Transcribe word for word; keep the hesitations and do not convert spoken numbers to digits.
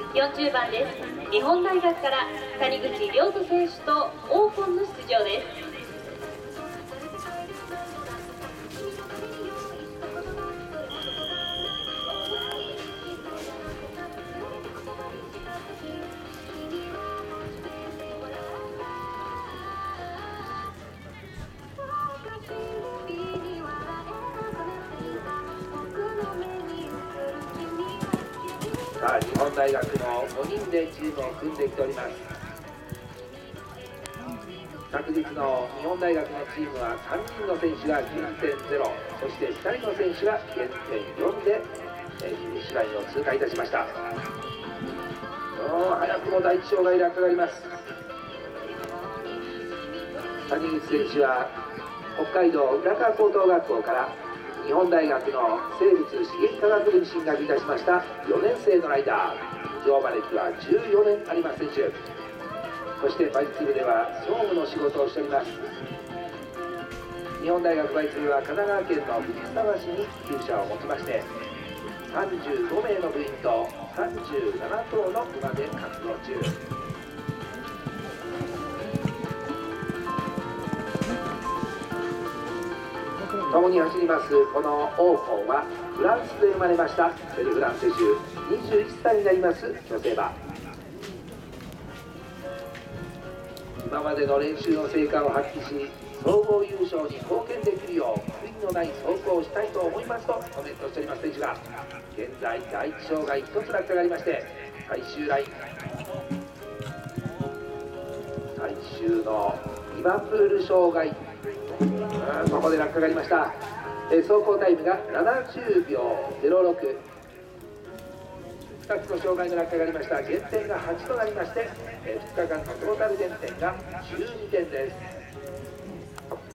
よんじゅうばんです。日本大学から谷口亮斗選手とオーフォンの出場です。 さあ、日本大学もごにんでチームを組んできております。昨日の日本大学のチームはさんにんの選手が きゅうてんゼロ、そしてふたりの選手が げんてんよん でフィニッシュラインを通過いたしました。早くも第一障害落下があります。谷口選手は北海道浦河高等学校から日本大学の生物刺激科学部に進学いたしましたよねん生のライダー、乗馬歴はじゅうよねんあります選手、そして馬術部では総務の仕事をしております。日本大学馬術部は神奈川県の藤沢市に厩舎を持ちまして、さんじゅうごめいの部員とさんじゅうななとうの馬で活動中。共に走りますこのオーフォンはフランスで生まれましたセル・フランセシュ、にじゅういっさいになります女性馬。今までの練習の成果を発揮し、総合優勝に貢献できるよう悔いのない走行をしたいと思いますとコメントしております選手が、現在第一障害ひとつ落下がありまして、最終ライン最終のリバプール障害、ここで落下がありました。え走行タイムがななじゅうびょうゼロろく、ふたつの障害の落下がありました。減点がはちとなりまして、えふつかかんのトータル減点がじゅうにてんです。